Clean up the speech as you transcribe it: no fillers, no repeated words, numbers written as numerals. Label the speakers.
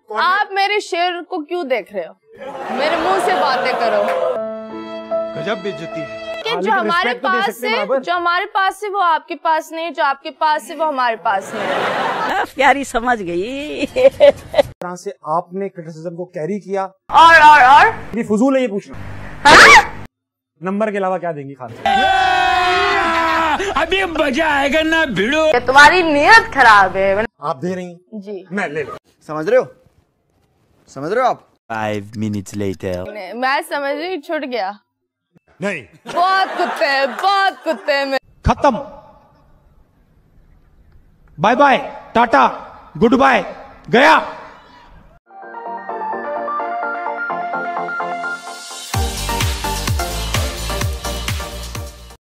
Speaker 1: आप मेरे शेर को क्यों देख रहे हो? मेरे मुंह से बातें करो।
Speaker 2: गजब बेइज्जती है।
Speaker 1: कि जो हमारे पास है वो आपके पास नहीं, जो आपके पास है वो हमारे पास नहीं।
Speaker 3: प्यारी समझ गई।
Speaker 4: तरह से आपने क्रिटिसिज्म को कैरी किया
Speaker 1: और
Speaker 4: ये फजूल है ये पूछना। नंबर के अलावा क्या देंगी खाने?
Speaker 2: अभी मजा आएगा ना भिड़ो।
Speaker 1: तुम्हारी नीयत खराब है।
Speaker 4: आप दे रही हैं
Speaker 1: जी,
Speaker 4: मैं ले लो।
Speaker 5: समझ रहे हो आप?
Speaker 2: 5 minutes later.
Speaker 1: मैं समझ रही, छूट गया।
Speaker 4: नहीं,
Speaker 1: बहुत कुत्ते हैं।
Speaker 2: खत्म। Bye bye, tata, good bye, गया।